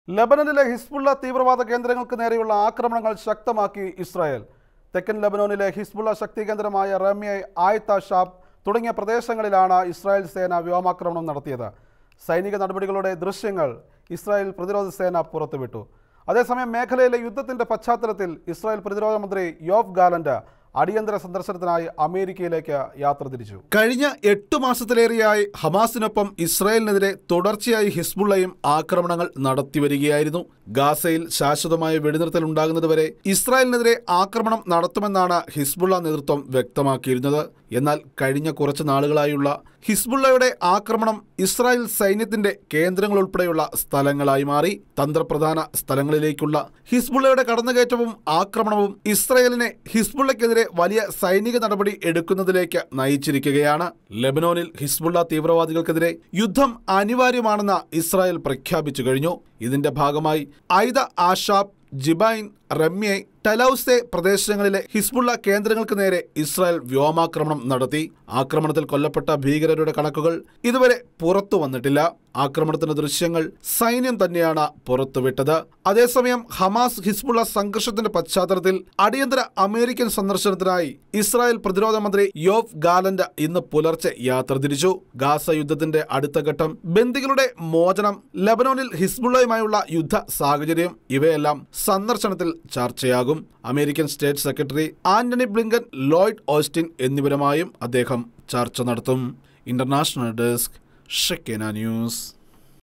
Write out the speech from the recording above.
ലബനനിലെ Hezbollah തീവ്രവാദ കേന്ദ്രങ്ങൾക്ക് നേരെയുള്ള ആക്രമണങ്ങൾ ശക്തമാക്കി ഇസ്രായേൽ. തെക്കൻ ലബനോനിലെ ഹിസ്ബുള്ള ശക്തി കേന്ദ്രമായ റമ്യ, ആയത്ത ഷാബ് തുടങ്ങിയ പ്രദേശങ്ങളിലാണ് ഇസ്രായേൽ സേന വ്യോമാക്രമണം നടത്തിയത്. സൈനിക നടപടികളുടെ ദൃശ്യങ്ങൾ ഇസ്രായേൽ പ്രതിരോധ സേന പുറത്തുവിട്ടു. അതേസമയം മേഖലയിലെ യുദ്ധത്തിന്റെ പശ്ചാത്തലത്തിൽ ഇസ്രായേൽ പ്രതിരോധ മന്ത്രി യോവ് ഗാലന്റ് അടിയന്തര സന്ദർശനത്തിനായി അമേരിക്കയിലേക്ക് യാത്ര തിരിച്ചു. കഴിഞ്ഞ 8 മാസത്തിലേറെയായി ഹമാസിനൊപ്പം ഇസ്രായേലിനെതിരെ തുടർച്ചയായി ഹിസ്ബുള്ളയും ആക്രമണങ്ങൾ നടത്തിവരികയായിരുന്നു. ഗാസയിൽ ശാശ്വതമായ വെടിനിർത്തൽ ഉണ്ടാകുന്നതുവരെ ഇസ്രായേലിനെതിരെ ആക്രമണം നടത്തുമെന്നാണ് ഹിസ്ബുള്ള നേതൃത്വം വ്യക്തമാക്കിയിരുന്നത്. എന്നാൽ കഴിഞ്ഞ കുറച്ച് നാളുകളായുള്ള ഹിസ്ബുള്ളയുടെ ആക്രമണം ഇസ്രായേൽ സൈന്യത്തിന്റെ കേന്ദ്രങ്ങൾ ഉൾപ്പെടെയുള്ള സ്ഥലങ്ങളായി മാറി. തന്ത്രപ്രധാന സ്ഥലങ്ങളിലേക്കുള്ള ഹിസ്ബുള്ളയുടെ കടന്നുകയറ്റവും ആക്രമണവും ഇസ്രായേലിനെ ഹിസ്ബുള്ളയ്ക്കെതിരെ വലിയ സൈനിക നടപടി എടുക്കുന്നതിലേക്ക് നയിച്ചിരിക്കുകയാണ്. ലെബനോനിൽ ഹിസ്ബുള്ള തീവ്രവാദികൾക്കെതിരെ യുദ്ധം അനിവാര്യമാണെന്ന് ഇസ്രായേൽ പ്രഖ്യാപിച്ചു കഴിഞ്ഞു. ഇതിന്റെ ഭാഗമായി ഐദ ആഷാബ്, ജിബൈൻ, റമ്യ, ടലൌസെ പ്രദേശങ്ങളിലെ ഹിസ്ബുള്ള കേന്ദ്രങ്ങൾക്ക് നേരെ ഇസ്രായേൽ വ്യോമാക്രമണം നടത്തി. ആക്രമണത്തിൽ കൊല്ലപ്പെട്ട ഭീകരരുടെ കണക്കുകൾ ഇതുവരെ പുറത്തു വന്നിട്ടില്ല. ആക്രമണത്തിന്റെ ദൃശ്യങ്ങൾ സൈന്യം തന്നെയാണ് പുറത്തുവിട്ടത്. അതേസമയം ഹമാസ് ഹിസ്ബുള്ള സംഘർഷത്തിന്റെ പശ്ചാത്തലത്തിൽ അടിയന്തര അമേരിക്കൻ സന്ദർശനത്തിനായി ഇസ്രായേൽ പ്രതിരോധ മന്ത്രി യോവ് ഗാലന്റ് ഇന്ന് പുലർച്ചെ യാത്ര തിരിച്ചു. ഗാസ യുദ്ധത്തിന്റെ അടുത്ത ഘട്ടം, ബന്ദികളുടെ മോചനം, ലബനോനിൽ ഹിസ്ബുള്ളയുമായുള്ള യുദ്ധ സാഹചര്യം ഇവയെല്ലാം സന്ദർശനത്തിൽ ചർച്ചയാകും. American state secretary Antony Blinken, Lloyd Austin എന്നിവരുമായും അദ്ദേഹം ചർച്ച നടത്തും. International desk, Shekinah news.